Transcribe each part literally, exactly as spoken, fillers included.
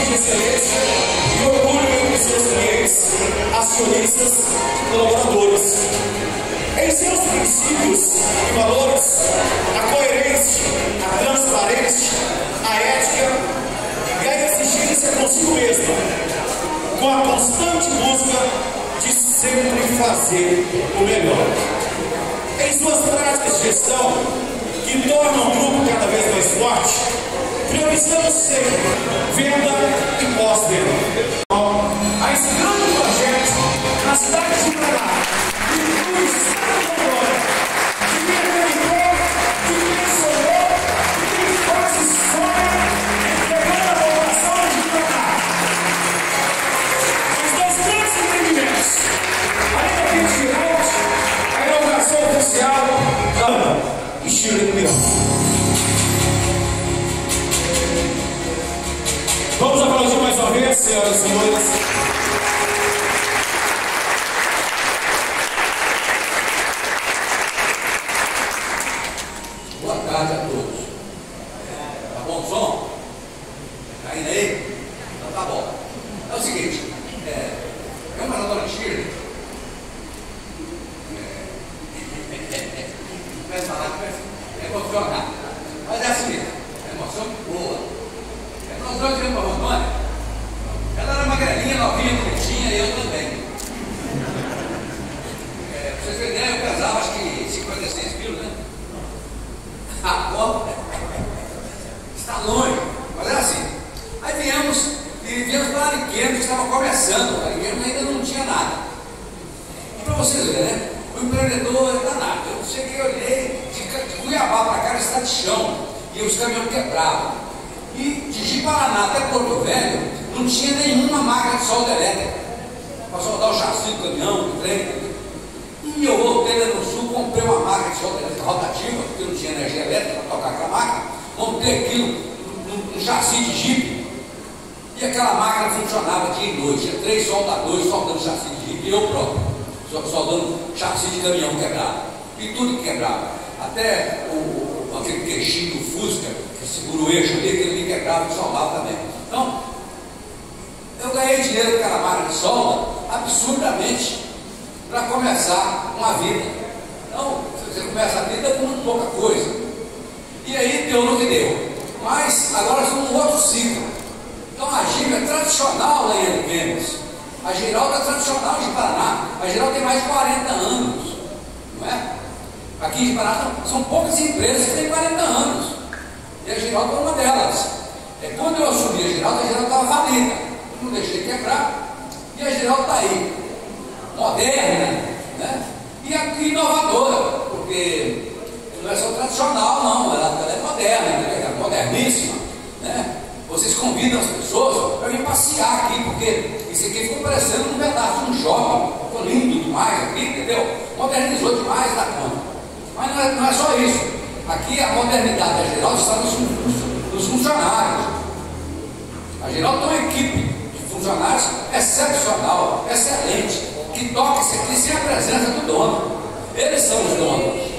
de excelência e orgulho entre seus clientes, acionistas e colaboradores. Em seus princípios e valores, a coerência, a transparência, a ética e a exigência consigo mesma, com a constante busca de sempre fazer o melhor. Em suas práticas de gestão, que tornam o grupo cada vez mais forte, priorizamos sempre venda e pós-venda. A esse grande projeto na cidade de Paraná, e no estado de Rondônia, de quem acreditou, de quem sonhou, de quem faz história, entregando a população de Paraná. Os dois grandes empreendimentos, além da Pintirante, a inauguração oficial da Estilo de Mirão. Vamos aplaudir mais uma vez, senhoras e senhores. Boa tarde a todos. Tá bom o som? Tá indo aí? Então tá bom. É o seguinte, é, é uma dona Shirley. Vai falar que é emocionar. Mas é assim mesmo, é emoção boa. Nós dois viemos para Rondônia. Ela era magrelinha, novinha, bonitinha, e eu também. É, pra vocês terem ideia, eu pesava acho que cinquenta e seis quilos, né? Agora está longe, mas era assim. Aí viemos, e viemos para Ariquemes, que estava começando. Ariquemes ainda não tinha nada. E para vocês verem, né? O empreendedor é danado. Eu cheguei, olhei, de Cuiabá para cá era estrada de chão, e os caminhões quebravam. E de Ji-Paraná até Porto Velho não tinha nenhuma máquina de solda elétrica para soldar o chassi do caminhão, do trem. E eu voltei lá no sul, comprei uma máquina de solda elétrica rotativa, porque não tinha energia elétrica para tocar aquela máquina, montei aquilo no, no chassi de Jeep. E aquela máquina funcionava dia e noite, tinha três soldadores soldando chassi de Jeep, e eu próprio, soldando chassi de caminhão quebrado. E tudo quebrava. Até o, aquele queixinho do Fusca, que segura o eixo ali, que ele me quebrava e soldava também. Então, eu ganhei dinheiro com aquela máquina de solda absurdamente para começar uma vida. Então, você começa a vida com muito pouca coisa. E aí deu no que deu. Mas agora estamos num outro ciclo. Então a Gima é tradicional lá em Ariquemes. A Giralda é tradicional de Paraná. A Giralda tem mais de quarenta anos. Não é? Aqui em Paraná são poucas empresas que têm quarenta anos. E a Giralda é uma delas. É, quando eu assumi a Giralda, a Giralda estava falida. Eu não deixei quebrar. E a Giralda está aí. Moderna, né? E aqui inovadora. Porque não é só tradicional, não. Ela, ela é moderna, ela é moderníssima. Né? Vocês convidam as pessoas para vir passear aqui, porque isso aqui ficou parecendo um pedaço de um shopping. Ficou lindo demais aqui, entendeu? Modernizou demais da conta. Mas não é, não é só isso. Aqui a modernidade da Giralda está nos, nos, nos funcionários. A Giralda tem uma equipe de funcionários excepcional, excelente, que toca isso aqui sem a presença do dono. Eles são os donos.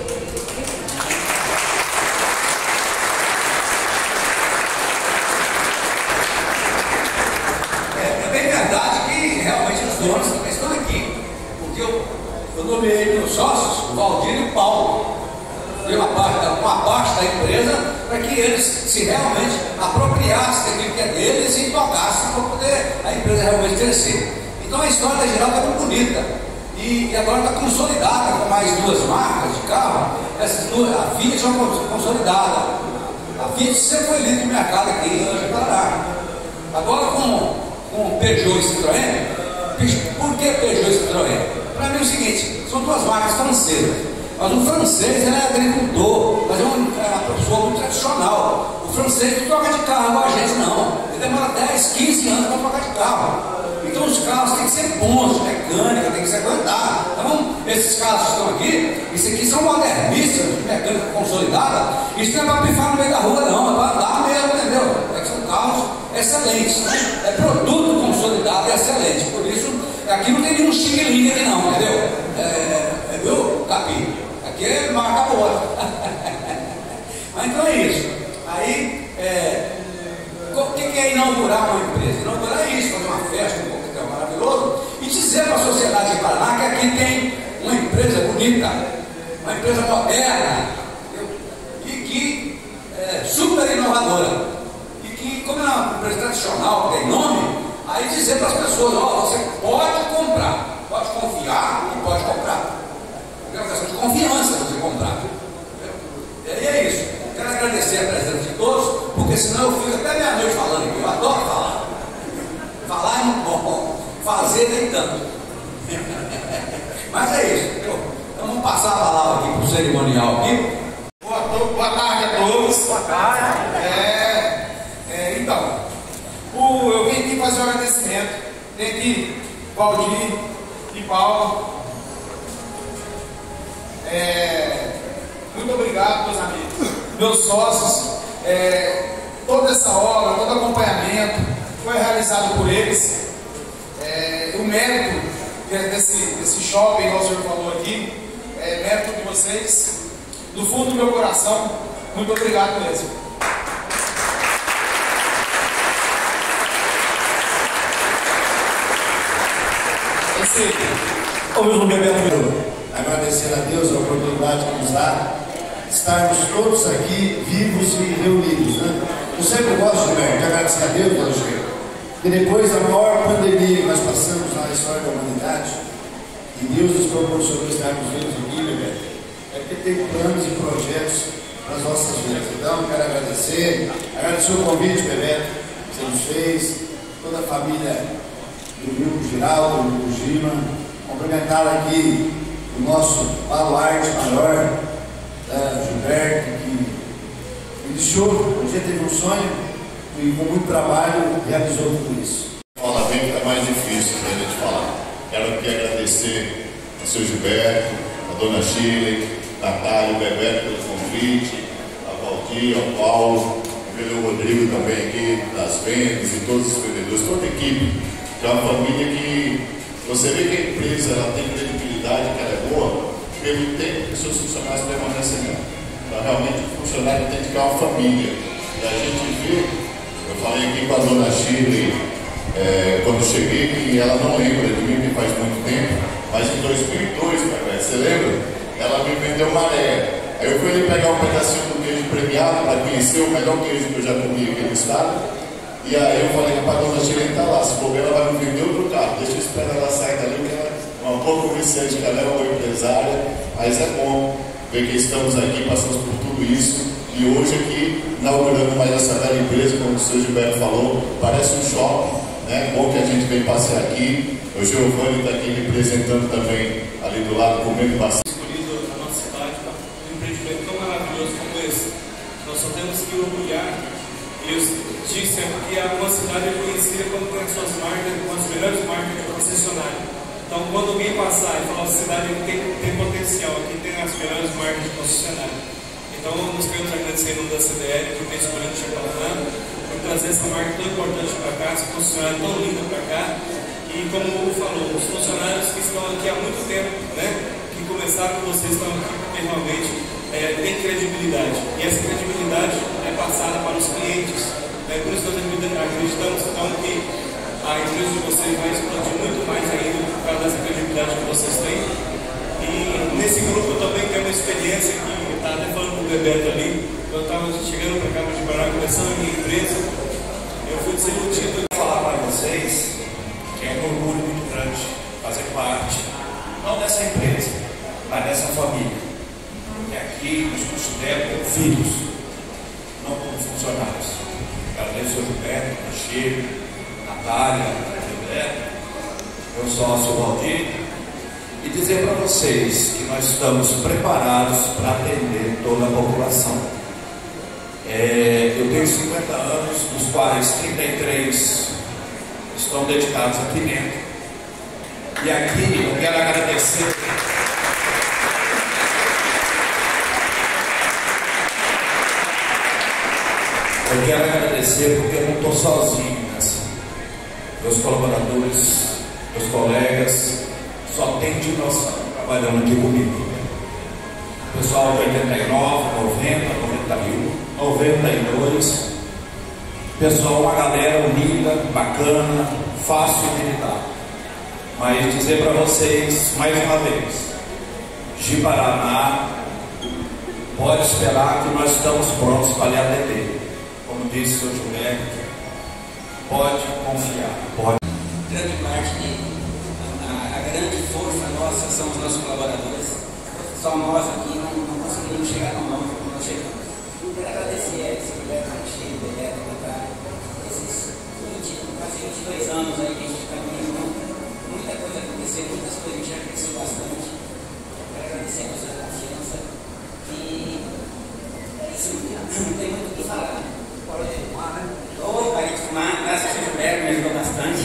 É, é bem verdade que realmente os donos também estão aqui. Porque eu, eu nomeei meus sócios, o Valdir e o Paulo. Uma parte, uma parte da empresa para que eles se realmente apropriassem daquilo que é deles e tocassem para poder a empresa realmente crescer. Então a história da Giralda é muito bonita e, e agora está consolidada com mais duas marcas de carro. Essas duas, a Fiat é uma consolidada. A Fiat sempre foi líder de mercado aqui em Paraná. Agora com, com Peugeot e Citroën. Por que Peugeot e Citroën? Para mim é o seguinte, são duas marcas francesas. Mas o francês ele é agricultor, mas é uma, é uma pessoa muito tradicional. O francês não troca de carro igual a gente, não. Ele demora dez, quinze anos para trocar de carro. Então os carros têm que ser bons, de mecânica, tem que se aguentar. Então, esses carros que estão aqui, isso aqui são modernistas, de mecânica consolidada. Isso não é para pifar no meio da rua, não, é para andar mesmo, entendeu? É que são carros excelentes, né? É produto consolidado e excelente. Por isso, aqui não tem nenhum xing-ling aqui, não, entendeu? É, é, viu, Capi? Aqui é marca boa. Mas então é isso. Aí, é, O que é inaugurar uma empresa? Inaugurar é isso, fazer uma festa, um coquetel maravilhoso e dizer para a sociedade de Paraná que aqui tem uma empresa bonita, uma empresa moderna e que é super inovadora. E que, como é uma empresa tradicional, tem nome, aí dizer para as pessoas: ó, você pode comprar, pode confiar e pode comprar. É uma questão de confiança você comprar. E aí é isso. Quero agradecer a presença de todos, porque senão eu fico até meia-noite falando aqui. Eu adoro falar. Falar é muito bom, fazer nem tanto. Mas é isso. Então vamos passar a palavra aqui para o cerimonial aqui. Boa, boa tarde a todos. Boa tarde. É, é, então, o, eu vim aqui fazer um agradecimento. Tem aqui Valdir e Paulo. É, muito obrigado, meus amigos, meus sócios. É, toda essa obra, todo acompanhamento foi realizado por eles. É, o mérito desse, desse shopping, como o senhor falou aqui, é mérito de vocês. Do fundo do meu coração, muito obrigado mesmo. Esse, o mesmo Bebeto, agradecer a Deus a oportunidade que nos dá estarmos todos aqui vivos e reunidos, né? Eu sempre gosto, Gilberto, de agradecer a Deus, Gilberto, que depois da maior pandemia que nós passamos na história da humanidade, e Deus nos proporcionou estarmos vivos aqui, Gilberto, é porque tem planos e projetos para as nossas vidas. Então, quero agradecer, agradecer o convite, Bebeto, que você nos fez, toda a família do Grupo Giraldo, do Grupo Gima, cumprimentar aqui o nosso baluarte maior, uh, Gilberto, que iniciou, um dia teve um sonho e com muito trabalho realizou tudo isso. Fala bem, fica mais difícil para a gente falar. Quero aqui agradecer ao seu Gilberto, a dona Shirley, Natália, o Bebeto pelo convite, a Valdir, ao Paulo, pelo Rodrigo também aqui das vendas e todos os vendedores, toda a equipe, que é uma família que você vê que a empresa ela tem credibilidade, que ela é boa, pelo tempo que seus funcionários permanecem nela. Então realmente o funcionário tem que ficar uma família. E a gente vê, eu falei aqui com a dona Shirley, é, quando cheguei, que ela não lembra de mim, que faz muito tempo, mas em dois mil e dois, você lembra? Ela me vendeu maré. Aí eu fui ali pegar um pedacinho do queijo premiado para conhecer o melhor queijo que eu já comi aqui no estado. E aí eu falei, rapaz, a dona Shirley está lá, se for ela vai me vender outro carro, deixa eu esperar ela sair dali, que ela é uma boa comerciante, que ela é uma boa empresária, mas é bom ver que estamos aqui, passamos por tudo isso, e hoje aqui, inaugurando mais essa bela empresa, como o senhor Gilberto falou, parece um shopping, né? É bom que a gente vem passear aqui. O Giovanni está aqui representando também ali do lado, comendo bastante. Escolhido na nossa cidade, um empreendimento tão maravilhoso como esse. Nós só temos que orgulhar. Eu digo sempre que uma cidade é conhecida quando tem as suas marcas, com as melhores marcas de concessionário. Então, quando alguém passar e falar, a cidade tem, tem potencial, aqui tem as melhores marcas de concessionário. Então, nós queremos agradecer em nome da C D L por ter escolhido o Chapalã, por trazer essa marca tão importante para cá, esse concessionário tão lindo para cá. E como o Hugo falou, os funcionários que estão aqui há muito tempo, né, que começaram com vocês, estão aqui porque realmente é, tem credibilidade. E essa credibilidade é passada para os clientes. Né, por isso nós acreditamos então que a empresa de vocês vai explodir muito mais ainda por causa dessa credibilidade que vocês têm. E nesse grupo eu também tenho uma experiência que eu estava até falando com o Bebeto ali. Eu estava chegando para cá para Paraná, começando a minha empresa, eu fui desiludido. Vou falar para vocês que é um orgulho muito grande fazer parte, não dessa empresa, mas dessa família. Porque aqui nos consideram como filhos, não como funcionários. Agradeço ao Gilberto, ao Chico, Natália, Gilberto, meu sócio Valdir, e dizer para vocês que nós estamos preparados para atender toda a população. É, eu tenho cinquenta anos, dos quais trinta e três estão dedicados a pimenta. E aqui eu quero agradecer eu quero agradecer porque eu não estou sozinho nessa. Meus colaboradores, meus colegas, só tem de noção trabalhando aqui comigo. Pessoal de oitenta e nove, noventa, noventa e um, noventa e dois, Pessoal, uma galera unida, bacana, fácil de lidar. Mas dizer para vocês, mais uma vez, Ji-Paraná, pode esperar que nós estamos prontos para lhe atender. Como disse o senhor Gilberto, pode confiar. Pode. Grande parte, de, a, a grande força nossa são os nossos colaboradores. Só nós aqui não, não conseguimos chegar no nome como nós chegamos. Quero agradecer a esse Gilberto Cheio, Bebeto, esses vinte, quase vinte e dois anos aí que a gente está caminhando. Muita coisa aconteceu, muitas coisas a gente já cresceu bastante. Quero agradecer a nossa confiança. E é isso, não tem muito o que falar. Pode fumar, né? Oi, parei de fumar, graças ao Gilberto, me ajudou bastante.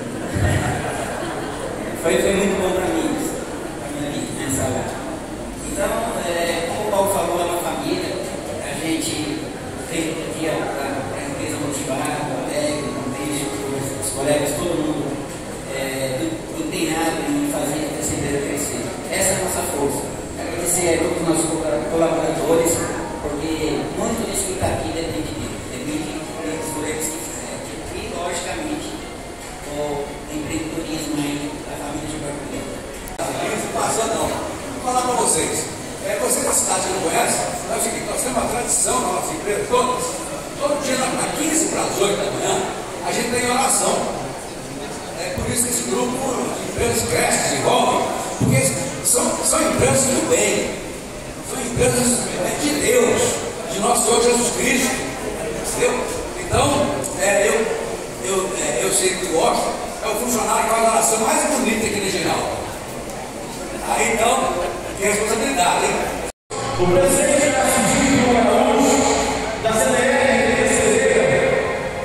foi, foi muito bom para mim, para minha vida, minha saúde. Então, é, como o Paulo falou, é uma família. A gente fez o dia para a empresa motivar, o colega, o contexto, os colegas, todo mundo é, empenhado em fazer essa empresa crescer. Essa é a nossa força. Agradecer a todos os nossos colaboradores, porque muito disso que está aqui depende deles, depende dos colegas que fizeram. E, logicamente, o empreendedorismo aí da família de Barculho. Passando, não. Vou falar para vocês. É, você da cidade que não conhece, nós, nós temos uma tradição na nossa empresa, todas. Todo dia, às quinze para as oito da manhã, a gente tem oração. É por isso que esse grupo de empresas cresce, desenvolve, porque são, são empresas do bem, são empresas é, de Deus, de nosso Senhor Jesus Cristo. Entendeu? Então, é, eu, eu, é, eu sei que gosto, é o funcionário que faz a oração mais bonita aqui na geral. Aí então, tem responsabilidade, hein? O presidente da Cidinho Araújo, da C D R Cerveira,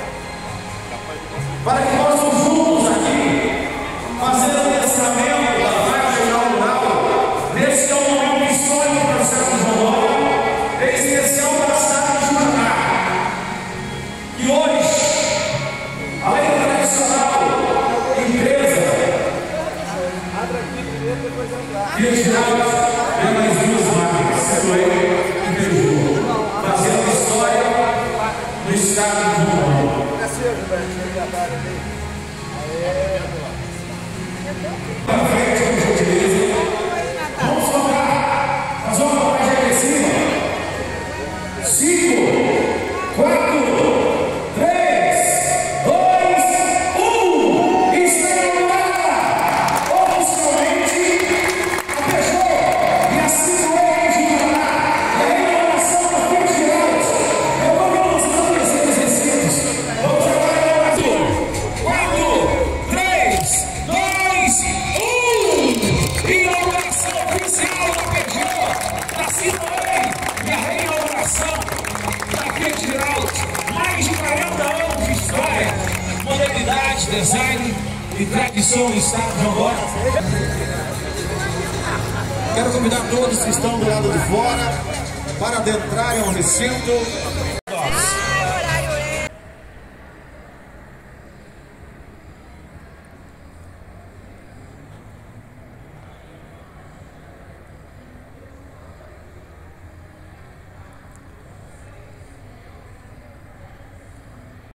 para que possam juntos aqui fazer o lançamento da vaga inaugural, nesse que é um momento histórico para o Centro de Rondônia, em especial para a cidade de Ji-Paraná, que hoje, além da tradicional empresa Virginal, vem mais duas máquinas, Citroën e Peugeot, fazendo história no estado de Rondônia. Para frente, por gentileza. Vamos tocar, fazer uma contagem agressiva. Cinco, quatro, três, dois, um. Está inaugurada oficialmente a Peugeot e a Citroën de Ji-Paraná. E a inauguração da Fiat Giraudos. Eu vou me mostrando esses recintos. Vamos agora a inauguração. quatro, três, dois, um. Inauguração oficial da Peugeot, da Citroën e a reinauguração da Fiat Giraudos. Mais de quarenta anos de história, modernidade, design e tradição no estado de Rondônia. Quero convidar todos que estão do lado de fora para adentrarem ao recinto